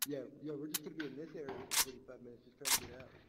Yeah, yo, we're just gonna be in this area for 45 minutes, just trying to get out.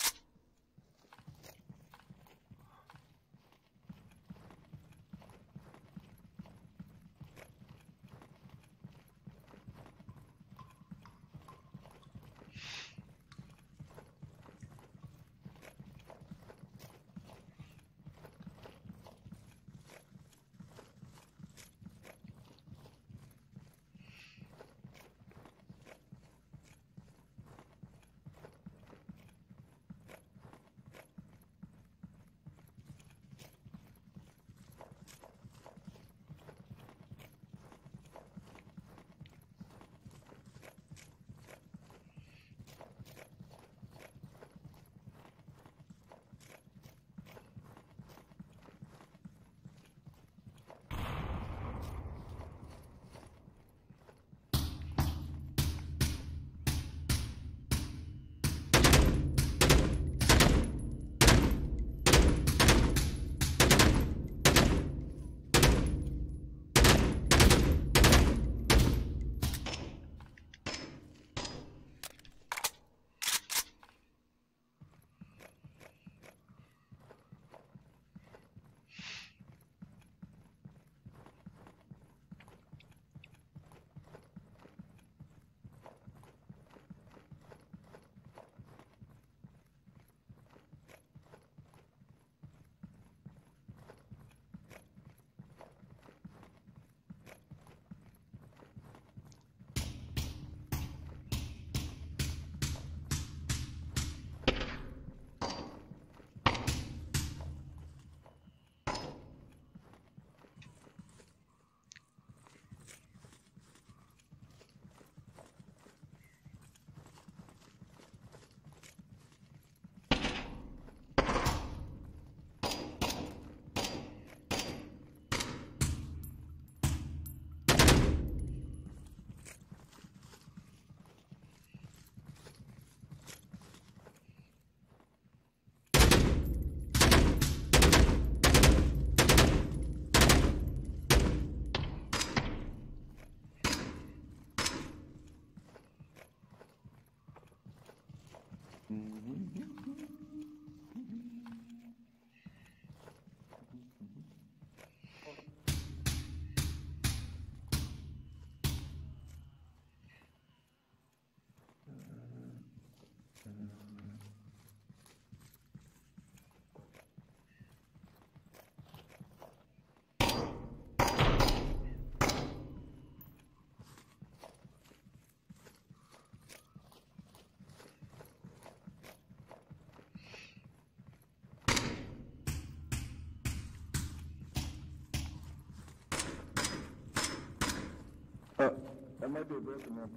That might be a broken one.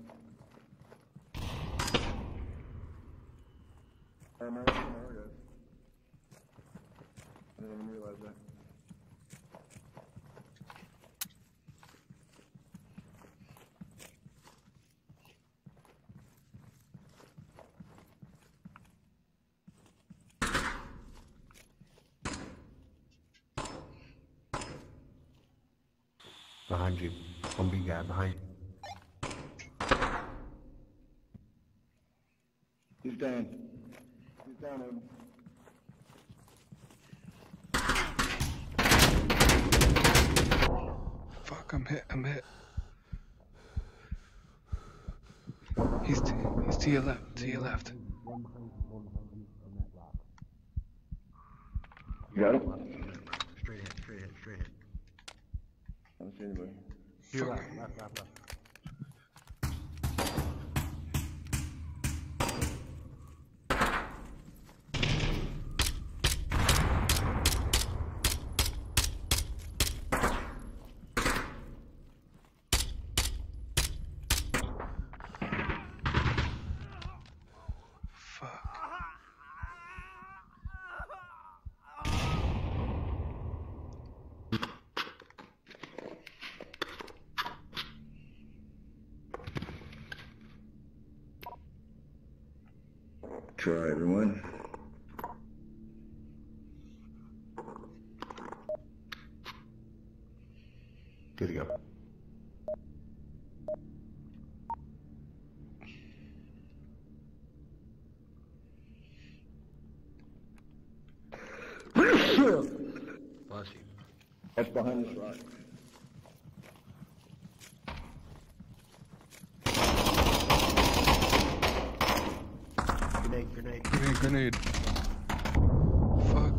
I might have some more guys. I didn't even realize that. Behind you. One big guy behind you. He's down. He's down, Evan. Fuck, I'm hit. He's to your left. You got him? Straight hit. I don't see anybody. To your left. Try everyone. Good to go. Bless you. That's behind this rock. Grenade, grenade. Grenade, grenade. Fuck.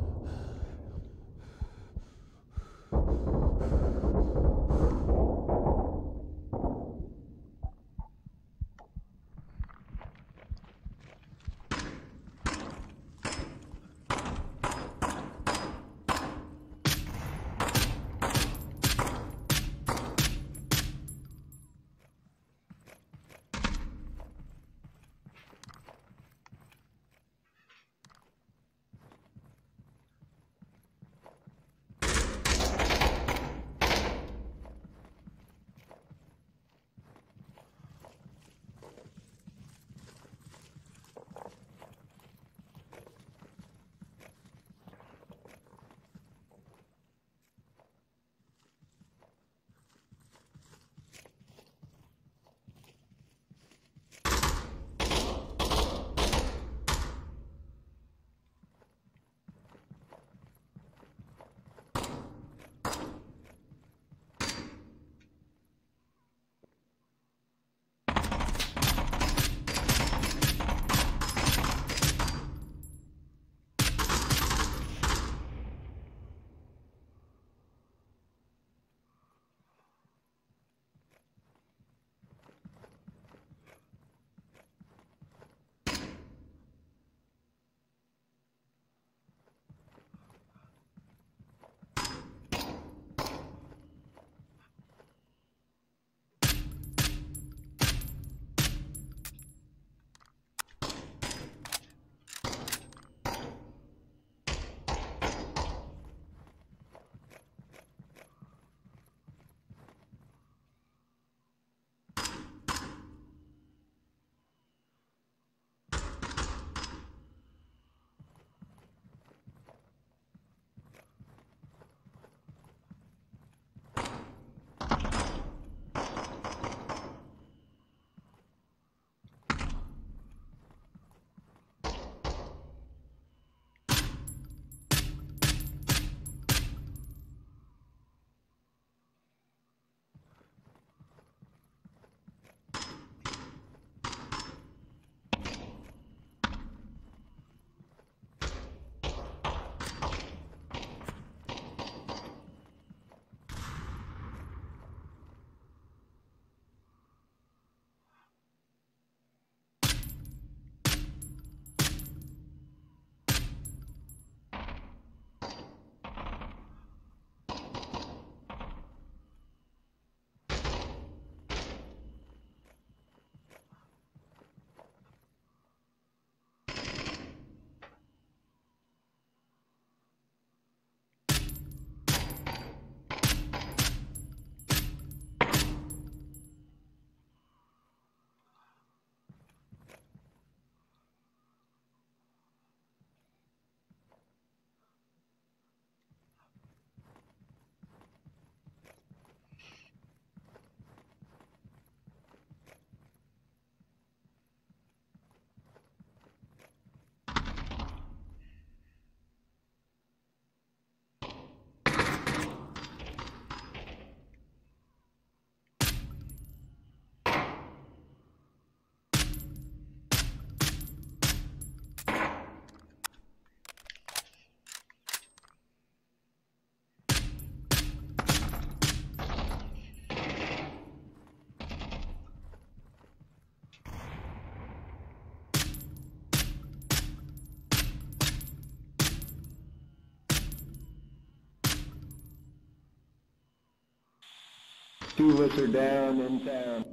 Two of us are down in town.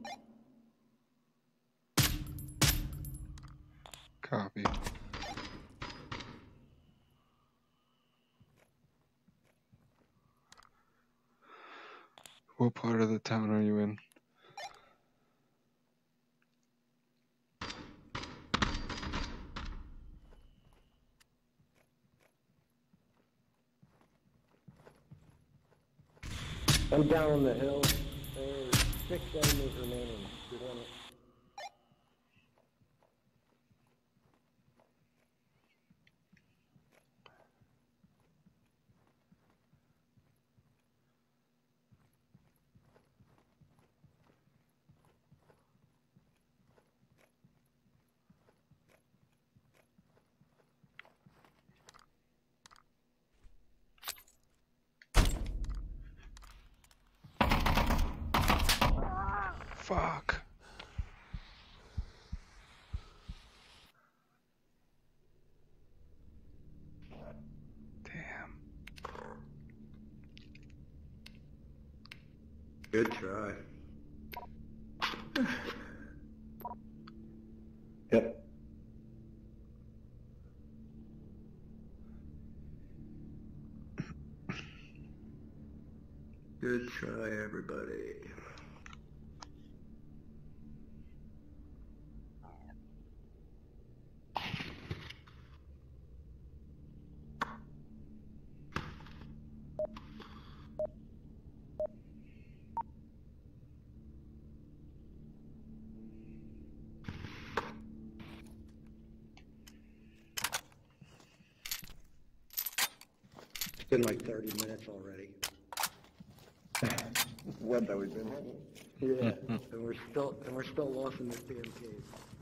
Copy. What part of the town are you in? I'm down on the hill. There's 6 enemies remaining. Good on it. Fuck. Damn. Good try. Yep. Good try, everybody. It's been like 30 minutes already. What that we've been having? Yeah, and we're still lost in this damn cave.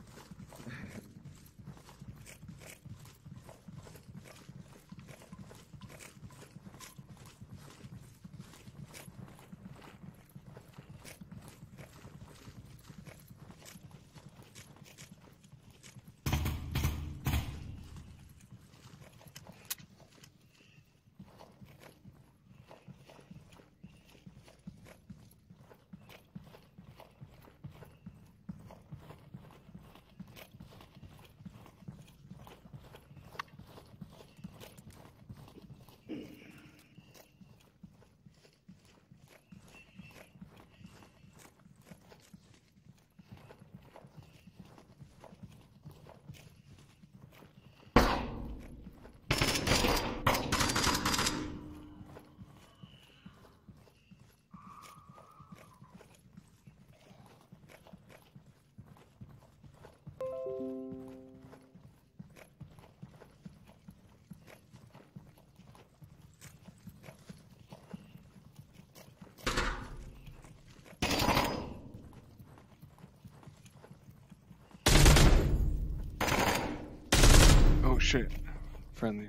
Oh shit. Friendly.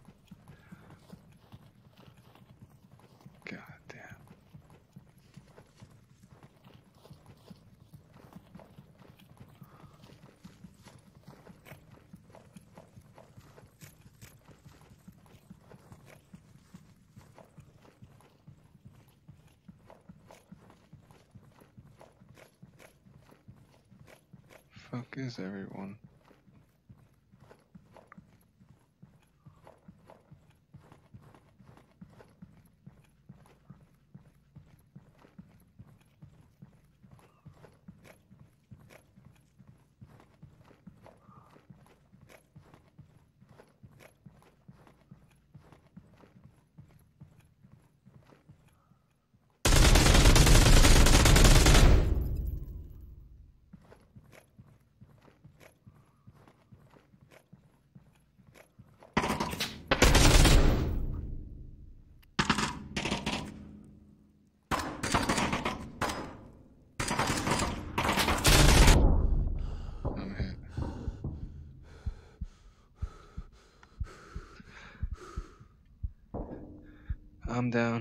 God damn. Fuck is everyone? I'm hit. I'm down.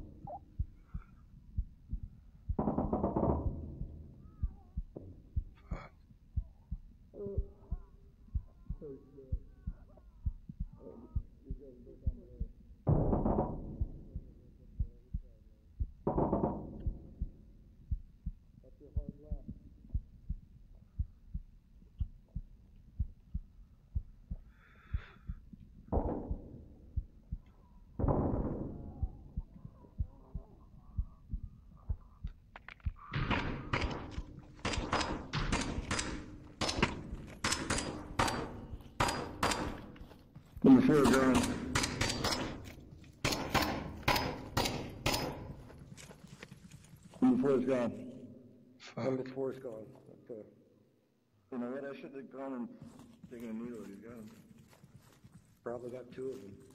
Fuck. Number 4 gone. Number 4's gone. Fuck. Number 4's gone. Okay. You know what? I should have gone and taken a needle. He's gone. Probably got 2 of them.